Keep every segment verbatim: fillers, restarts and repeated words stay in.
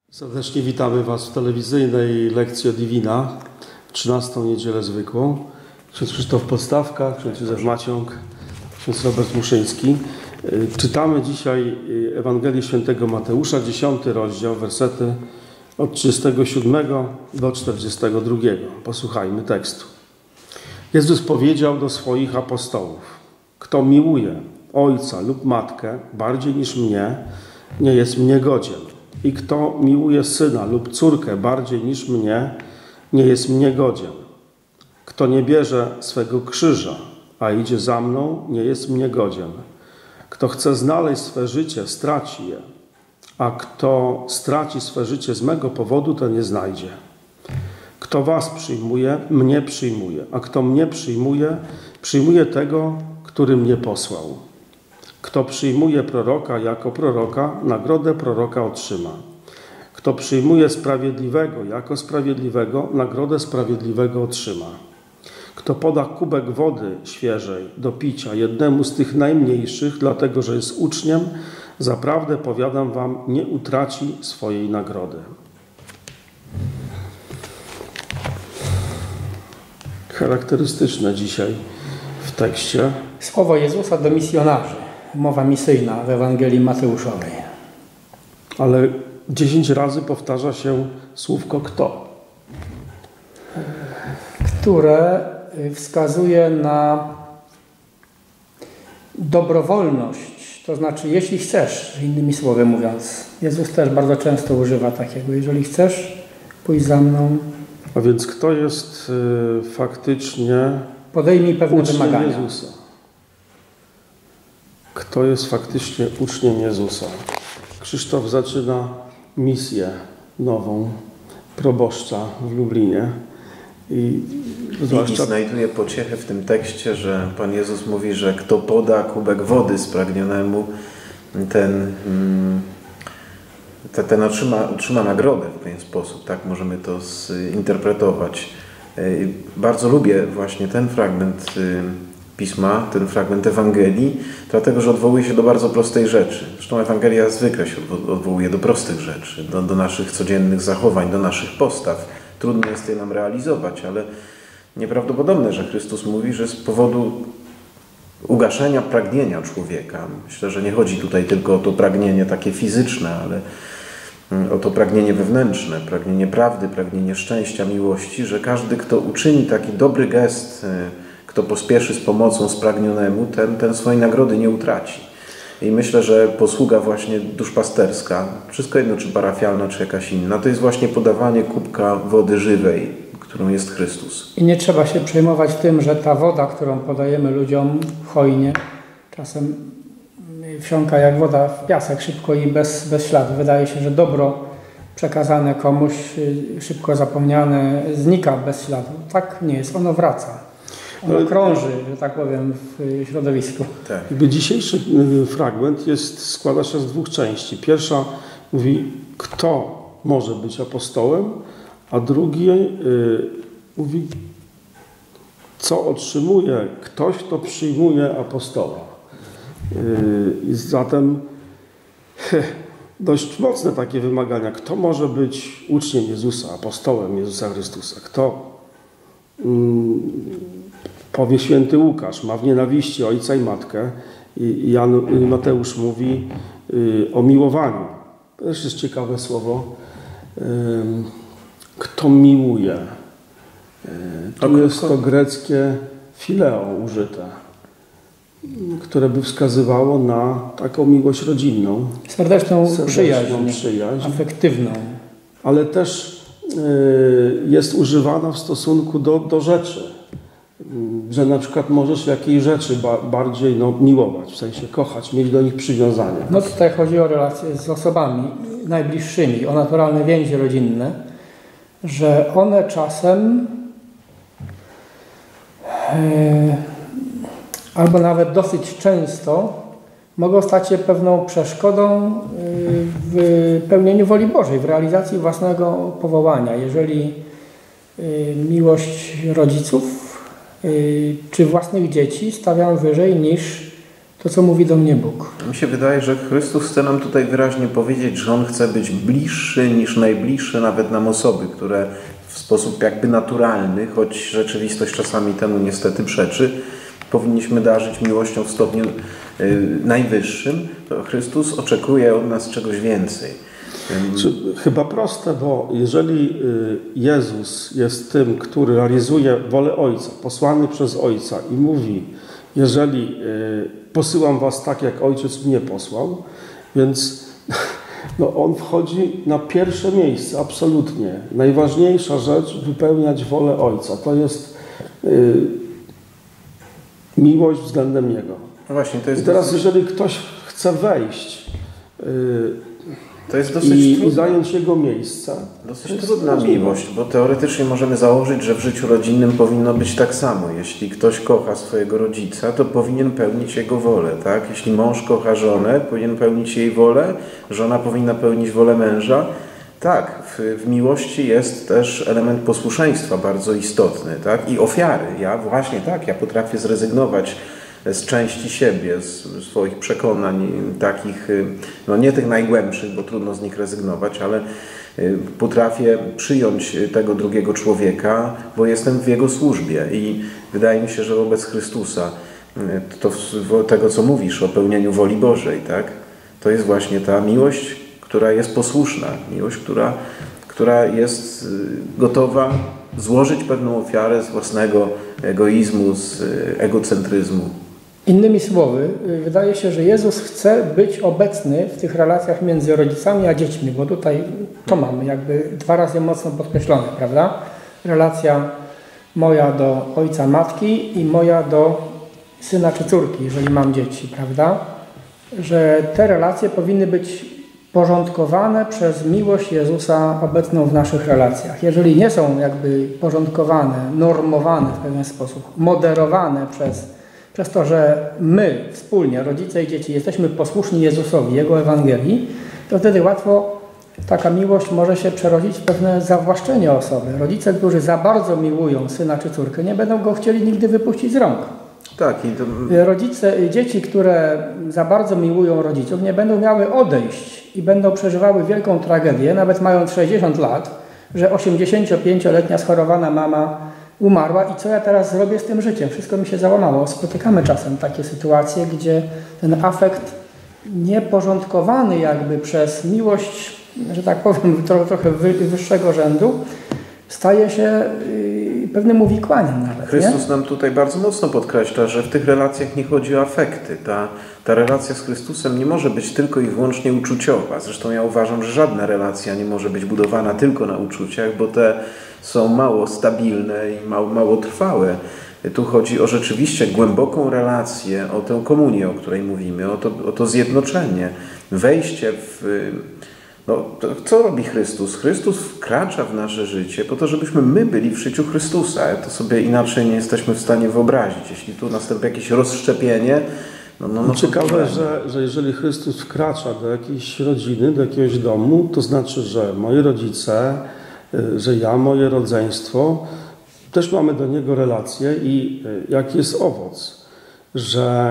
Serdecznie witamy Was w telewizyjnej lekcji o Divina w trzynastą niedzielę zwykłą. Ksiądz Krzysztof Podstawka, ksiądz Józef Maciąg, ksiądz Robert Muszyński. Czytamy dzisiaj Ewangelię Świętego Mateusza, dziesiąty rozdział, wersety od trzydziestego siódmego do czterdziestego drugiego. Posłuchajmy tekstu. Jezus powiedział do swoich apostołów: kto miłuje ojca lub matkę bardziej niż mnie, nie jest mnie godzien. I kto miłuje syna lub córkę bardziej niż mnie, nie jest mnie godzien. Kto nie bierze swego krzyża, a idzie za mną, nie jest mnie godzien. Kto chce znaleźć swe życie, straci je, a kto straci swe życie z mego powodu, ten je znajdzie. Kto was przyjmuje, mnie przyjmuje, a kto mnie przyjmuje, przyjmuje tego, który mnie posłał. Kto przyjmuje proroka jako proroka, nagrodę proroka otrzyma. Kto przyjmuje sprawiedliwego jako sprawiedliwego, nagrodę sprawiedliwego otrzyma. Kto poda kubek wody świeżej do picia jednemu z tych najmniejszych, dlatego że jest uczniem, zaprawdę powiadam wam, nie utraci swojej nagrody. Charakterystyczne dzisiaj w tekście słowo Jezusa do misjonarzy. Mowa misyjna w Ewangelii Mateuszowej. Ale dziesięć razy powtarza się słówko kto. Które wskazuje na dobrowolność. To znaczy, jeśli chcesz, innymi słowy mówiąc. Jezus też bardzo często używa takiego. Jeżeli chcesz, pójdź za mną. A więc kto jest y, faktycznie podejmij pewne uczniem wymagania. Jezusa? Kto jest faktycznie uczniem Jezusa? Krzysztof zaczyna misję nową proboszcza w Lublinie. I, zwłaszcza... I znajduje pociechę w tym tekście, że Pan Jezus mówi, że kto poda kubek wody spragnionemu, ten, ten, ten otrzyma, otrzyma nagrodę w pewien sposób. Tak możemy to zinterpretować. Bardzo lubię właśnie ten fragment Pisma, ten fragment Ewangelii, dlatego że odwołuje się do bardzo prostej rzeczy. Zresztą Ewangelia zwykle się odwołuje do prostych rzeczy, do, do naszych codziennych zachowań, do naszych postaw. Trudno jest je nam realizować, ale nieprawdopodobne, że Chrystus mówi, że z powodu ugaszenia pragnienia człowieka, myślę, że nie chodzi tutaj tylko o to pragnienie takie fizyczne, ale o to pragnienie wewnętrzne, pragnienie prawdy, pragnienie szczęścia, miłości, że każdy, kto uczyni taki dobry gest, kto pospieszy z pomocą spragnionemu, ten, ten swojej nagrody nie utraci. I myślę, że posługa właśnie duszpasterska, wszystko jedno czy parafialna, czy jakaś inna, to jest właśnie podawanie kubka wody żywej, którą jest Chrystus. I nie trzeba się przejmować tym, że ta woda, którą podajemy ludziom hojnie, czasem wsiąka jak woda w piasek szybko i bez, bez śladu. Wydaje się, że dobro przekazane komuś, szybko zapomniane, znika bez śladu. Tak nie jest, ono wraca. Ono krąży, że tak powiem, w środowisku. Tak. Jakby dzisiejszy fragment jest, składa się z dwóch części. Pierwsza mówi, kto może być apostołem, a drugi yy, mówi, co otrzymuje ktoś, kto przyjmuje apostoła. Yy, zatem he, dość mocne takie wymagania. Kto może być uczniem Jezusa, apostołem Jezusa Chrystusa? Kto yy, powie święty Łukasz, ma w nienawiści ojca i matkę. I Jan, Mateusz mówi y, o miłowaniu. To też jest ciekawe słowo. Y, kto miłuje? Y, tu jest to greckie phileo użyte, które by wskazywało na taką miłość rodzinną. Serdeczną, serdeczną przyjaźń, przyjaźń, afektywną. Ale też y, jest używana w stosunku do, do rzeczy. Że na przykład możesz jakiejś rzeczy ba bardziej no, miłować, w sensie kochać, mieć do nich przywiązanie. No tutaj chodzi o relacje z osobami najbliższymi, o naturalne więzi rodzinne, że one czasem yy, albo nawet dosyć często mogą stać się pewną przeszkodą yy, w pełnieniu woli Bożej, w realizacji własnego powołania. Jeżeli yy, miłość rodziców czy własnych dzieci stawiam wyżej niż to, co mówi do mnie Bóg. Mi się wydaje, że Chrystus chce nam tutaj wyraźnie powiedzieć, że On chce być bliższy niż najbliższe nawet nam osoby, które w sposób jakby naturalny, choć rzeczywistość czasami temu niestety przeczy, powinniśmy darzyć miłością w stopniu y, najwyższym, to Chrystus oczekuje od nas czegoś więcej. Czy, chyba proste, bo jeżeli y, Jezus jest tym, który realizuje wolę Ojca, posłany przez Ojca i mówi, jeżeli y, posyłam was tak, jak Ojciec mnie posłał, więc no, On wchodzi na pierwsze miejsce, absolutnie. Najważniejsza rzecz, wypełniać wolę Ojca. To jest y, miłość względem Niego. No właśnie, to jest I teraz, dosyć, jeżeli ktoś chce wejść y, to jest dosyć i, trudne. i zająć Jego miejsce, Dosyć trudna miłość, bo teoretycznie możemy założyć, że w życiu rodzinnym powinno być tak samo. Jeśli ktoś kocha swojego rodzica, to powinien pełnić jego wolę, tak? Jeśli mąż kocha żonę, powinien pełnić jej wolę, żona powinna pełnić wolę męża. Tak, w, w miłości jest też element posłuszeństwa bardzo istotny, tak? I ofiary. Ja właśnie tak, ja potrafię zrezygnować z części siebie, z swoich przekonań takich, no nie tych najgłębszych, bo trudno z nich rezygnować, ale potrafię przyjąć tego drugiego człowieka, bo jestem w Jego służbie i wydaje mi się, że wobec Chrystusa, to tego co mówisz o pełnieniu woli Bożej, tak? To jest właśnie ta miłość, która jest posłuszna, miłość, która, która jest gotowa złożyć pewną ofiarę z własnego egoizmu, z egocentryzmu. Innymi słowy, wydaje się, że Jezus chce być obecny w tych relacjach między rodzicami a dziećmi, bo tutaj to mamy jakby dwa razy mocno podkreślone, prawda? Relacja moja do ojca, matki i moja do syna czy córki, jeżeli mam dzieci, prawda? Że te relacje powinny być porządkowane przez miłość Jezusa obecną w naszych relacjach. Jeżeli nie są jakby porządkowane, normowane w pewien sposób, moderowane przez Przez to, że my wspólnie, rodzice i dzieci, jesteśmy posłuszni Jezusowi, Jego Ewangelii, to wtedy łatwo taka miłość może się przerodzić w pewne zawłaszczenie osoby. Rodzice, którzy za bardzo miłują syna czy córkę, nie będą go chcieli nigdy wypuścić z rąk. Tak, i to... Rodzice, dzieci, które za bardzo miłują rodziców, nie będą miały odejść i będą przeżywały wielką tragedię, nawet mając sześćdziesiąt lat, że osiemdziesięciopięcioletnia schorowana mama umarła i co ja teraz zrobię z tym życiem? Wszystko mi się załamało. Spotykamy czasem takie sytuacje, gdzie ten afekt nieporządkowany jakby przez miłość, że tak powiem, trochę, trochę wyższego rzędu, staje się pewnym uwikłaniem nawet. Chrystus nie? nam tutaj bardzo mocno podkreśla, że w tych relacjach nie chodzi o afekty. Ta, ta relacja z Chrystusem nie może być tylko i wyłącznie uczuciowa. Zresztą ja uważam, że żadna relacja nie może być budowana tylko na uczuciach, bo te są mało stabilne i mało, mało trwałe. Tu chodzi o rzeczywiście głęboką relację, o tę komunię, o której mówimy, o to, o to zjednoczenie, wejście w... No, to co robi Chrystus? Chrystus wkracza w nasze życie po to, żebyśmy my byli w życiu Chrystusa. To sobie inaczej nie jesteśmy w stanie wyobrazić. Jeśli tu następuje jakieś rozszczepienie, no, no, no ciekawe, że, że jeżeli Chrystus wkracza do jakiejś rodziny, do jakiegoś domu, to znaczy, że moi rodzice, że ja, moje rodzeństwo, też mamy do Niego relacje i jaki jest owoc, że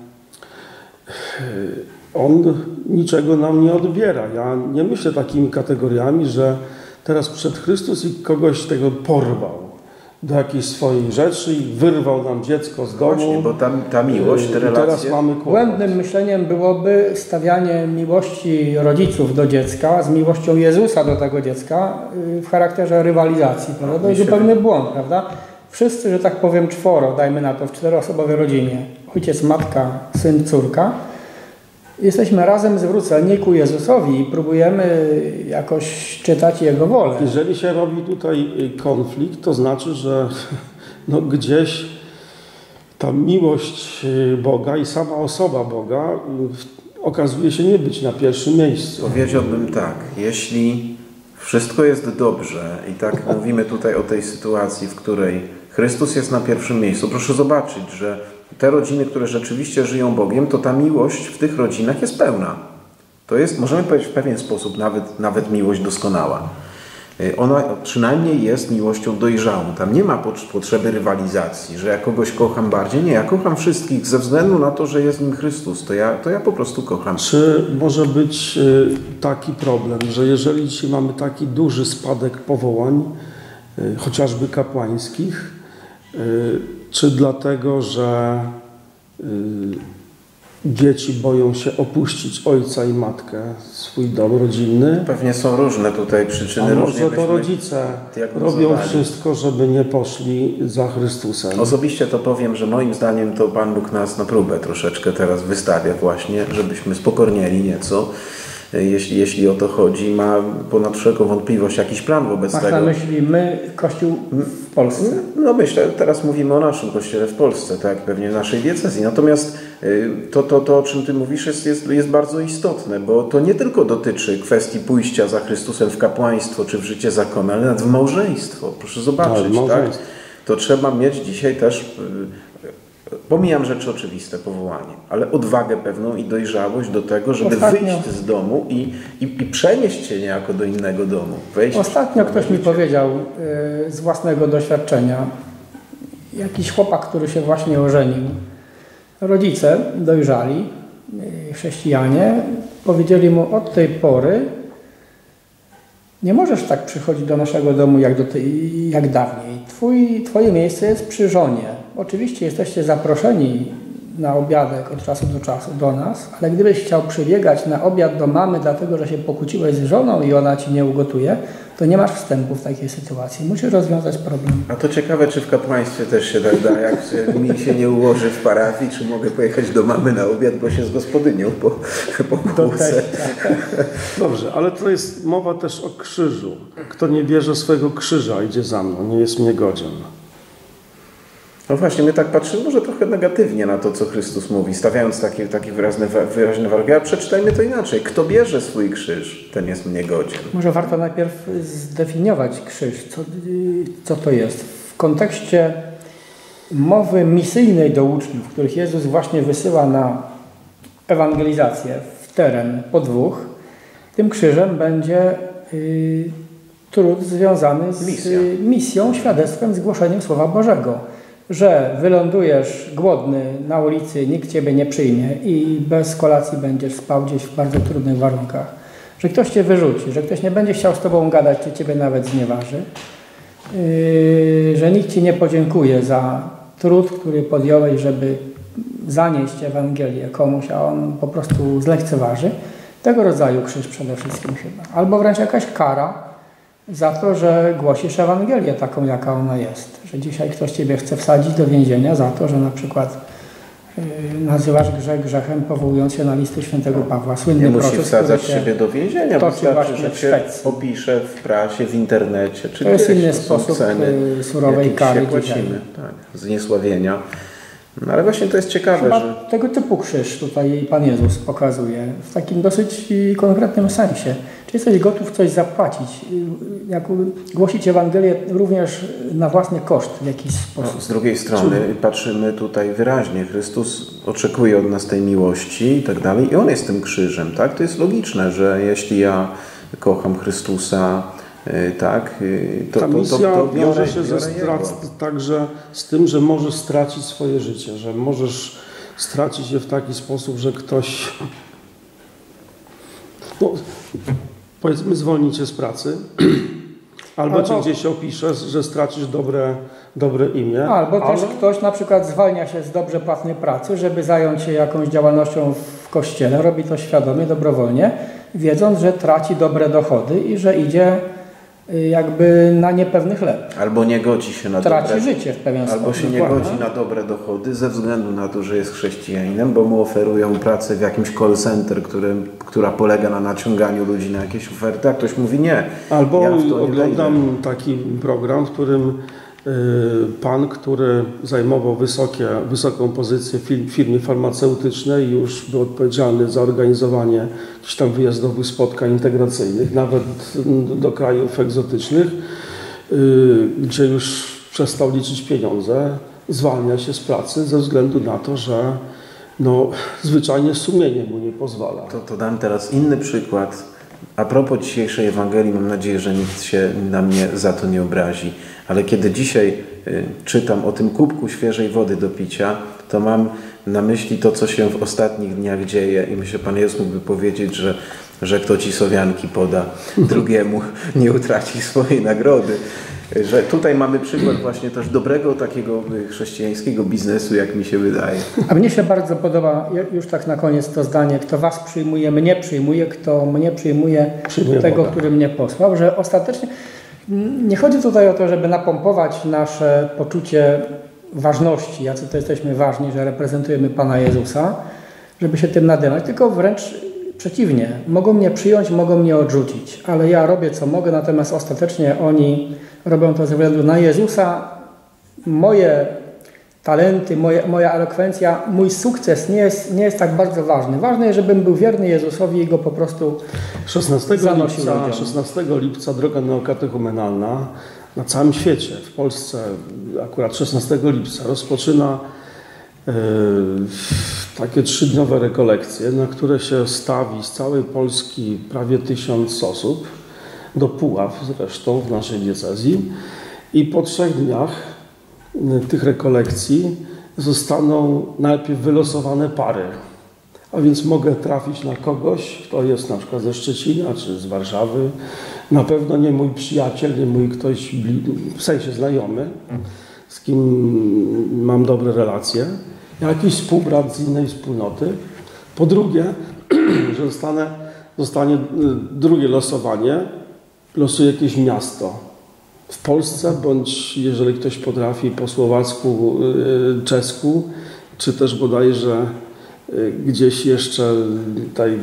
On niczego nam nie odbiera. Ja nie myślę takimi kategoriami, że teraz przyszedł Chrystus i kogoś tego porwał do jakiejś swojej rzeczy i wyrwał nam dziecko z domu. Właśnie, bo ta, ta miłość, te relacje... Teraz mamy kłopot. Błędnym myśleniem byłoby stawianie miłości rodziców do dziecka z miłością Jezusa do tego dziecka w charakterze rywalizacji. Prawda? To jest zupełny błąd, prawda? Wszyscy, że tak powiem, czworo, dajmy na to, w czteroosobowej rodzinie, ojciec, matka, syn, córka, jesteśmy razem zwróceni ku Jezusowi i próbujemy jakoś czytać Jego wolę. Jeżeli się robi tutaj konflikt, to znaczy, że no gdzieś ta miłość Boga i sama osoba Boga okazuje się nie być na pierwszym miejscu. Powiedziałbym tak, jeśli wszystko jest dobrze i tak mówimy tutaj o tej sytuacji, w której Chrystus jest na pierwszym miejscu, proszę zobaczyć, że te rodziny, które rzeczywiście żyją Bogiem, to ta miłość w tych rodzinach jest pełna. To jest, możemy powiedzieć w pewien sposób, nawet, nawet miłość doskonała. ona przynajmniej jest miłością dojrzałą. Tam nie ma potrzeby rywalizacji, że ja kogoś kocham bardziej. Nie, ja kocham wszystkich ze względu na to, że jest w nim Chrystus. To ja, to ja po prostu kocham. Czy może być taki problem, że jeżeli dzisiaj mamy taki duży spadek powołań, chociażby kapłańskich, czy dlatego, że dzieci boją się opuścić ojca i matkę, swój dom rodzinny? Pewnie są różne tutaj przyczyny. A może to rodzice robią wszystko, żeby nie poszli za Chrystusem? Osobiście to powiem, że moim zdaniem to Pan Bóg nas na próbę troszeczkę teraz wystawia właśnie, żebyśmy spokornieli nieco. Jeśli, jeśli o to chodzi, ma ponad wszelką wątpliwość jakiś plan wobec Masz tego. na myśli my, Kościół w Polsce? No myślę, teraz mówimy o naszym Kościele w Polsce, tak, pewnie w naszej diecezji. Natomiast to, to, to o czym Ty mówisz, jest, jest, jest bardzo istotne, bo to nie tylko dotyczy kwestii pójścia za Chrystusem w kapłaństwo czy w życie zakonu, ale nawet w małżeństwo. Proszę zobaczyć, tak? tak? To trzeba mieć dzisiaj też... Pomijam rzeczy oczywiste, powołanie, ale odwagę pewną i dojrzałość do tego, żeby Ostatnio. wyjść z domu i, i, i przenieść się niejako do innego domu. Wejść Ostatnio ktoś mi powiedział yy, z własnego doświadczenia, jakiś chłopak, który się właśnie ożenił, rodzice dojrzali, yy, chrześcijanie, powiedzieli mu od tej pory nie możesz tak przychodzić do naszego domu jak, do tej, jak dawniej. Twój, twoje miejsce jest przy żonie. Oczywiście jesteście zaproszeni na obiadek od czasu do czasu do nas, ale gdybyś chciał przybiegać na obiad do mamy, dlatego że się pokłóciłeś z żoną i ona ci nie ugotuje, to nie masz wstępu w takiej sytuacji. Musisz rozwiązać problem. A to ciekawe, czy w kapłaństwie też się tak da, jak mi się nie ułoży w parafii, czy mogę pojechać do mamy na obiad, bo się z gospodynią po, po kłócę. Dobrze, ale to jest mowa też o krzyżu. Kto nie bierze swojego krzyża, idzie za mną, nie jest mnie godzien. No właśnie, my tak patrzymy może trochę negatywnie na to, co Chrystus mówi, stawiając takie, takie wyraźne, wyraźne warunki, ale przeczytajmy to inaczej. Kto bierze swój krzyż, ten jest mnie godzien. Może warto najpierw zdefiniować krzyż, co, co to jest. W kontekście mowy misyjnej do uczniów, których Jezus właśnie wysyła na ewangelizację w teren po dwóch, tym krzyżem będzie y, trud związany z Misja. misją, świadectwem, zgłoszeniem Słowa Bożego. Że wylądujesz głodny na ulicy, nikt Ciebie nie przyjmie i bez kolacji będziesz spał gdzieś w bardzo trudnych warunkach. Że ktoś Cię wyrzuci, że ktoś nie będzie chciał z Tobą gadać, czy Ciebie nawet znieważy. Yy, że nikt Ci nie podziękuje za trud, który podjąłeś, żeby zanieść Ewangelię komuś, a on po prostu zlekceważy. Tego rodzaju krzyż przede wszystkim chyba. Albo wręcz jakaś kara za to, że głosisz Ewangelię taką, jaka ona jest. Że dzisiaj ktoś Ciebie chce wsadzić do więzienia za to, że na przykład yy, nazywasz grzech grzechem, powołując się na listy świętego Pawła. Słynny nie musi proces, wsadzać siebie do więzienia, wystarczy, że się opisze w prasie, w internecie. Czy to jest gdzieś, inny to sposób ceny, surowej kary płacimy, tak, zniesławienia. No ale właśnie to jest ciekawe, Chyba że... tego typu krzyż tutaj Pan Jezus pokazuje w takim dosyć konkretnym sensie. Czy jesteś gotów coś zapłacić, jak głosić Ewangelię również na własny koszt w jakiś sposób? No, z drugiej strony Czy... patrzymy tutaj wyraźnie, Chrystus oczekuje od nas tej miłości i tak dalej i On jest tym krzyżem, tak? To jest logiczne, że jeśli ja kocham Chrystusa, tak, to, ta misja to, to, to wiąże się ze strac, także z tym, że możesz stracić swoje życie, że możesz stracić je w taki sposób, że ktoś no, powiedzmy zwolni cię z pracy albo, albo cię gdzieś opisze, że stracisz dobre, dobre imię. Albo ale... też ktoś na przykład zwalnia się z dobrze płatnej pracy, żeby zająć się jakąś działalnością w kościele, robi to świadomie, dobrowolnie, wiedząc, że traci dobre dochody i że idzie jakby na niepewny chleb. Albo nie godzi się na Traci dobre, życie w pewien albo sposób. się nie godzi na dobre dochody ze względu na to, że jest chrześcijaninem, bo mu oferują pracę w jakimś call center, który, która polega na naciąganiu ludzi na jakieś oferty, a ktoś mówi nie. Albo ja w to nie oglądam wejdę. taki program, w którym pan, który zajmował wysokie, wysoką pozycję w firmie farmaceutycznej, już był odpowiedzialny za organizowanie jakichś tam wyjazdowych spotkań integracyjnych, nawet do krajów egzotycznych, gdzie już przestał liczyć pieniądze, zwalnia się z pracy ze względu na to, że no, zwyczajnie sumienie mu nie pozwala. To, to dam teraz inny przykład. A propos dzisiejszej Ewangelii, mam nadzieję, że nikt się na mnie za to nie obrazi, ale kiedy dzisiaj y, czytam o tym kubku świeżej wody do picia, to mam na myśli to, co się w ostatnich dniach dzieje i myślę, Pan Jezus mógłby powiedzieć, że, że kto ci sowianki poda drugiemu, nie utraci swojej nagrody. Że tutaj mamy przykład właśnie też dobrego takiego chrześcijańskiego biznesu, jak mi się wydaje. A mnie się bardzo podoba, już tak na koniec to zdanie, kto was przyjmuje, mnie przyjmuje, kto mnie przyjmuje, Przyjmuje tego, Boga. który mnie posłał, że ostatecznie nie chodzi tutaj o to, żeby napompować nasze poczucie ważności, jacy to jesteśmy ważni, że reprezentujemy Pana Jezusa, żeby się tym nadywać, tylko wręcz przeciwnie. Mogą mnie przyjąć, mogą mnie odrzucić, ale ja robię co mogę, natomiast ostatecznie oni robią to ze względu na Jezusa. Moje talenty, moje, moja elokwencja, mój sukces nie jest, nie jest tak bardzo ważny. Ważne jest, żebym był wierny Jezusowi i go po prostu szesnastego zanosił lipca, ludziom. szesnastego lipca droga neokatechumenalna na całym świecie, w Polsce akurat szesnastego lipca rozpoczyna e, takie trzydniowe rekolekcje, na które się stawi z całej Polski prawie tysiąc osób, do Puław zresztą w naszej diecezji, i po trzech dniach tych rekolekcji zostaną najpierw wylosowane pary. A więc mogę trafić na kogoś, kto jest na przykład ze Szczecina czy z Warszawy. Na pewno nie mój przyjaciel, nie mój ktoś, w sensie znajomy, z kim mam dobre relacje. Jakiś współbrat z innej wspólnoty. Po drugie, że zostanę, zostanie drugie losowanie, losuje jakieś miasto w Polsce, bądź jeżeli ktoś potrafi po słowacku, czesku, czy też bodajże gdzieś jeszcze tutaj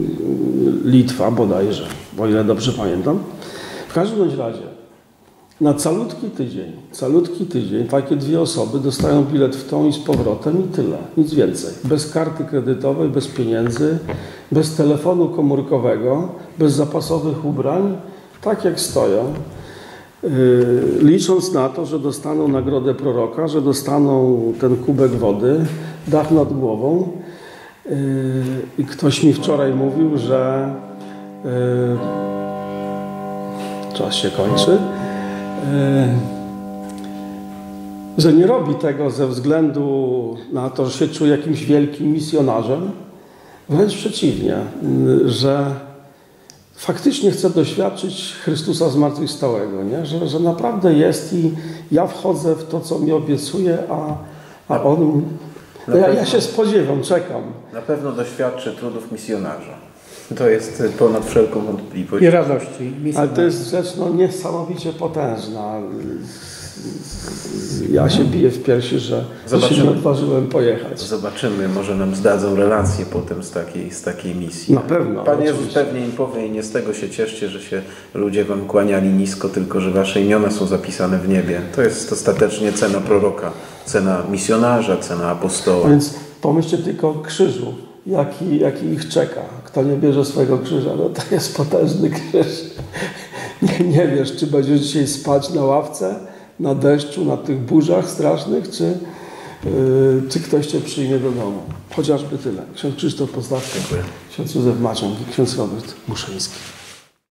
Litwa bodajże, o ile dobrze pamiętam. W każdym bądź razie na calutki tydzień, calutki tydzień takie dwie osoby dostają bilet w tą i z powrotem i tyle, nic więcej. Bez karty kredytowej, bez pieniędzy, bez telefonu komórkowego, bez zapasowych ubrań, tak jak stoją. Yy, licząc na to, że dostaną nagrodę proroka, że dostaną ten kubek wody, dach nad głową. Yy, I ktoś mi wczoraj mówił, że yy, czas się kończy, yy, że nie robi tego ze względu na to, że się czuje jakimś wielkim misjonarzem, wręcz przeciwnie, yy, że faktycznie chcę doświadczyć Chrystusa zmartwychwstałego, nie? Że, że naprawdę jest i ja wchodzę w to, co mi obiecuje, a, a On... Ja, ja się spodziewam, czekam. Na pewno doświadczy trudów misjonarza. To jest ponad wszelką wątpliwość. I radości. Ale to jest rzecz no, niesamowicie potężna. Ja się biję w piersi, że że się nie odważyłem pojechać. Zobaczymy, może nam zdadzą relacje potem z takiej, z takiej misji. Na pewno. Pan Jezus oczywiście. pewnie im powie i nie z tego się cieszcie, że się ludzie wam kłaniali nisko, tylko że wasze imiona są zapisane w niebie. To jest ostatecznie cena proroka, cena misjonarza, cena apostoła. A więc pomyślcie tylko o krzyżu, jaki, jaki ich czeka. Kto nie bierze swojego krzyża, no to jest potężny krzyż. Nie, nie wiesz, czy będziesz dzisiaj spać na ławce, na deszczu, na tych burzach strasznych, czy, yy, czy ktoś cię przyjmie do domu. Chociażby tyle. Ksiądz Krzysztof Postawka, ksiądz Józef Maciąg i ksiądz Robert Muszyński.